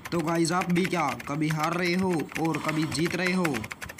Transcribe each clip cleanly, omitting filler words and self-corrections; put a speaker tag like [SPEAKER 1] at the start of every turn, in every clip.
[SPEAKER 1] तो गाइस आप भी क्या कभी हार रहे हो और कभी जीत रहे हो?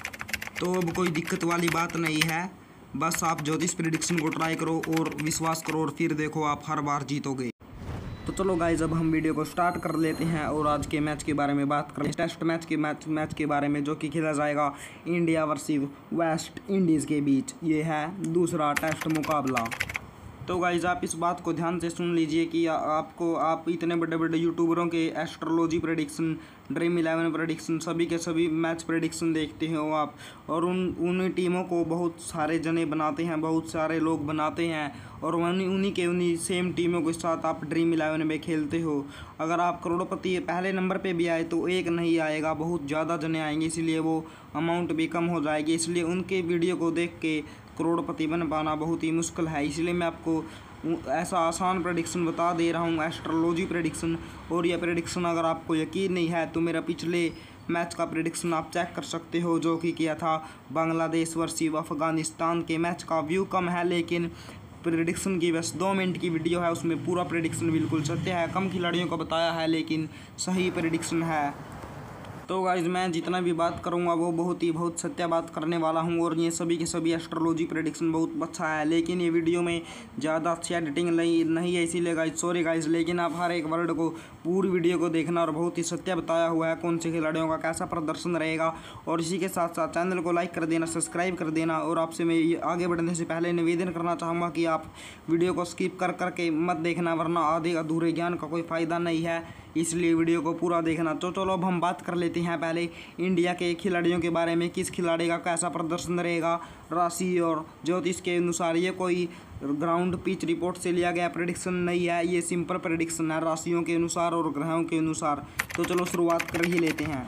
[SPEAKER 1] तो अब कोई दिक्कत वाली बात नहीं है। बस आप ज्योतिष प्रेडिक्शन को ट्राई करो और विश्वास करो और फिर देखो आप हर बार जीतोगे। तो चलो गाइस अब हम वीडियो को स्टार्ट कर लेते हैं और आज के मैच के बारे में बात करें। टेस्ट मैच के बारे में जो कि खेला जाएगा इंडिया वर्सेस वेस्ट इंडीज़ के बीच। ये है दूसरा टेस्ट मुकाबला। तो गाइज आप इस बात को ध्यान से सुन लीजिए कि आप इतने बड़े बड़े यूट्यूबरों के एस्ट्रोलॉजी प्रेडिक्शन, ड्रीम 11 प्रेडिक्शन, सभी के सभी मैच प्रेडिक्शन देखते हो आप, और उन टीमों को बहुत सारे जने बनाते हैं, बहुत सारे लोग बनाते हैं, और उन्हीं सेम टीमों के साथ आप ड्रीम 11 में खेलते हो। अगर आप करोड़पति पहले नंबर पे भी आए तो एक नहीं आएगा, बहुत ज़्यादा जने आएंगे, इसलिए वो अमाउंट भी कम हो जाएगी। इसलिए उनके वीडियो को देख के करोड़पति बन पाना बहुत ही मुश्किल है। इसलिए मैं आपको ऐसा आसान प्रेडिक्शन बता दे रहा हूँ, एस्ट्रोलॉजी प्रेडिक्शन। और यह प्रेडिक्शन अगर आपको यकीन नहीं है तो मेरा पिछले मैच का प्रेडिक्शन आप चेक कर सकते हो, जो कि किया था बांग्लादेश वर्सेस अफगानिस्तान के मैच का। व्यू कम है लेकिन प्रेडिक्शन की बस 2 मिनट की वीडियो है, उसमें पूरा प्रेडिक्शन बिल्कुल सत्य है। कम खिलाड़ियों को बताया है लेकिन सही प्रेडिक्शन है। तो गाइज मैं जितना भी बात करूंगा वो बहुत सत्य बात करने वाला हूं, और ये सभी के सभी एस्ट्रोलॉजी प्रेडिक्शन बहुत अच्छा है। लेकिन ये वीडियो में ज़्यादा अच्छी एडिटिंग नहीं है, इसीलिए गाइज सॉरी गाइज। लेकिन आप हर एक वर्ड को पूरी वीडियो को देखना, और बहुत ही सत्य बताया हुआ है कौन से खिलाड़ियों का कैसा प्रदर्शन रहेगा। और इसी के साथ साथ चैनल को लाइक कर देना, सब्सक्राइब कर देना। और आपसे मैं आगे बढ़ने से पहले निवेदन करना चाहूँगा कि आप वीडियो को स्किप करके मत देखना, वरना आधे अधूरे ज्ञान का कोई फ़ायदा नहीं है, इसलिए वीडियो को पूरा देखना। तो चलो अब हम बात कर लेते हैं पहले इंडिया के खिलाड़ियों के बारे में, किस खिलाड़ी का कैसा प्रदर्शन रहेगा। राशि और ज्योतिष के अनुसार, ये कोई ग्राउंड पिच रिपोर्ट से लिया गया प्रेडिक्शन नहीं है, ये सिंपल प्रेडिक्शन है राशियों के अनुसार और ग्रहों के अनुसार। तो चलो शुरुआत कर ही लेते हैं।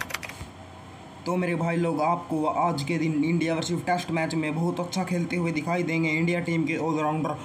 [SPEAKER 1] तो मेरे भाई लोग, आपको आज के दिन इंडिया वर्सेस टेस्ट मैच में बहुत अच्छा खेलते हुए दिखाई देंगे इंडिया टीम के ऑलराउंडर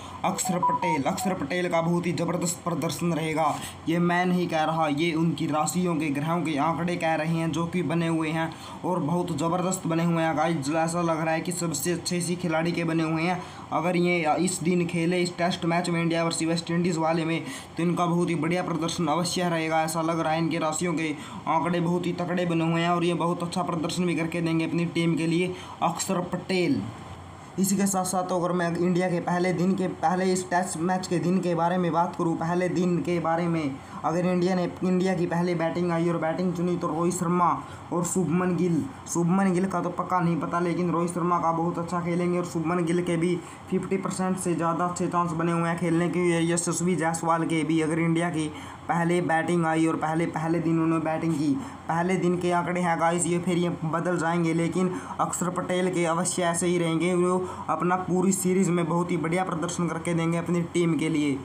[SPEAKER 1] अक्षर पटेल का बहुत ही ज़बरदस्त प्रदर्शन रहेगा। ये मैं नहीं कह रहा, ये उनकी राशियों के ग्रहों के आंकड़े कह रहे हैं, जो कि बने हुए हैं और बहुत ज़बरदस्त बने हुए हैं गाइस। ऐसा लग रहा है कि सबसे अच्छे इसी खिलाड़ी के बने हुए हैं। अगर ये इस दिन खेले इस टेस्ट मैच में इंडिया वर्सेस वेस्ट इंडीज़ वाले में, तो इनका बहुत ही बढ़िया प्रदर्शन अवश्य रहेगा। ऐसा लग रहा है इनके राशियों के आंकड़े बहुत ही तगड़े बने हुए हैं, और ये बहुत अच्छा प्रदर्शन भी करके देंगे अपनी टीम के लिए अक्षर पटेल। इसी के साथ साथ अगर मैं इंडिया के पहले इस टेस्ट मैच के दिन के बारे में बात करूं, पहले दिन के बारे में, अगर इंडिया की पहले बैटिंग आई और बैटिंग चुनी तो रोहित शर्मा और शुभमन गिल का तो पक्का नहीं पता, लेकिन रोहित शर्मा का बहुत अच्छा खेलेंगे, और शुभमन गिल के भी 50% से ज़्यादा अच्छे चांस बने हुए हैं खेलने के। यशस्वी जायसवाल के भी, अगर इंडिया की पहले बैटिंग आई और पहले दिन उन्होंने बैटिंग की, पहले दिन के आंकड़े हैं गाइस, ये फिर ये बदल जाएंगे, लेकिन अक्षर पटेल के अवश्य ऐसे ही रहेंगे। वो अपना पूरी सीरीज़ में बहुत ही बढ़िया प्रदर्शन करके देंगे अपनी टीम के लिए।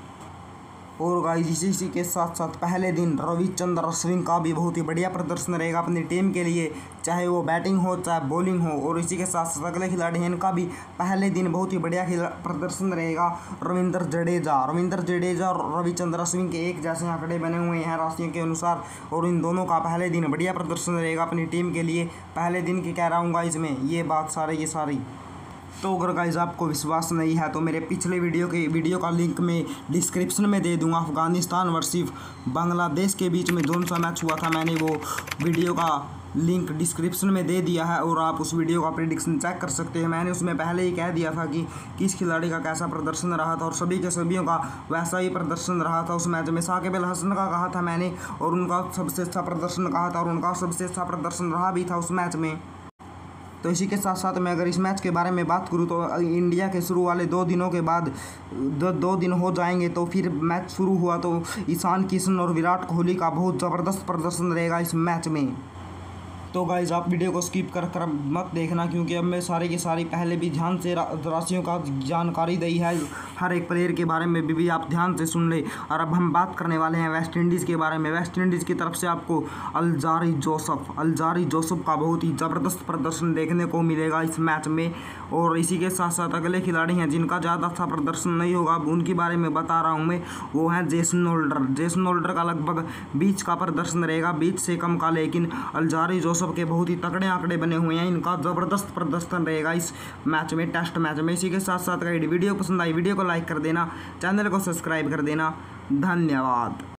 [SPEAKER 1] और गाइस इसी के साथ साथ पहले दिन रविचंद्र अश्विन का भी बहुत ही बढ़िया प्रदर्शन रहेगा अपनी टीम के लिए, चाहे वो बैटिंग हो चाहे बॉलिंग हो। और इसी के साथ साथ अगले खिलाड़ी हैं, इनका भी पहले दिन बहुत ही बढ़िया प्रदर्शन रहेगा। रविंद्र जडेजा और रविचंद्र अश्विन के एक जैसे आंकड़े बने हुए हैं राशियों के अनुसार, और इन दोनों का पहले दिन बढ़िया प्रदर्शन रहेगा अपनी टीम के लिए। पहले दिन की कह रहा हूँ गाइस में, ये बात सारी। तो अगर गाइज आपको विश्वास नहीं है तो मेरे पिछले वीडियो का लिंक मैं डिस्क्रिप्शन में दे दूंगा। अफगानिस्तान वर्सेस बांग्लादेश के बीच में कौन सा मैच हुआ था, मैंने वो वीडियो का लिंक डिस्क्रिप्शन में दे दिया है, और आप उस वीडियो का प्रेडिक्शन चेक कर सकते हैं। मैंने उसमें पहले ही कह दिया था कि किस खिलाड़ी का कैसा प्रदर्शन रहा था, और सभी के सभीयों का वैसा ही प्रदर्शन रहा था उस मैच में। साकिब अल हसन का कहा था मैंने, और उनका सबसे अच्छा प्रदर्शन कहा था, और उनका सबसे अच्छा प्रदर्शन रहा भी था उस मैच में। तो इसी के साथ साथ मैं अगर इस मैच के बारे में बात करूं तो इंडिया के शुरू वाले 2 दिनों के बाद 2 दिन हो जाएंगे, तो फिर मैच शुरू हुआ तो ईशान किशन और विराट कोहली का बहुत ज़बरदस्त प्रदर्शन रहेगा इस मैच में। तो गाइज आप वीडियो को स्किप कर मत देखना, क्योंकि अब मैं सारी की सारी पहले भी ध्यान से राशियों का जानकारी दी है, हर एक प्लेयर के बारे में भी आप ध्यान से सुन ले। और अब हम बात करने वाले हैं वेस्ट इंडीज़ के बारे में। वेस्ट इंडीज़ की तरफ से आपको अल्जारी जोसफ का बहुत ही ज़बरदस्त प्रदर्शन देखने को मिलेगा इस मैच में। और इसी के साथ साथ अगले खिलाड़ी हैं जिनका ज़्यादा अच्छा प्रदर्शन नहीं होगा, उनके बारे में बता रहा हूँ मैं, वो हैं जेसन होल्डर का लगभग 20 का प्रदर्शन रहेगा, 20 से कम का, लेकिन अल्जारी जोसफ के बहुत ही तगड़े आंकड़े बने हुए हैं, इनका ज़बरदस्त प्रदर्शन रहेगा इस मैच में, टेस्ट मैच में। इसी के साथ साथ वीडियो पसंद आई वीडियो को लाइक कर देना, चैनल को सब्सक्राइब कर देना। धन्यवाद।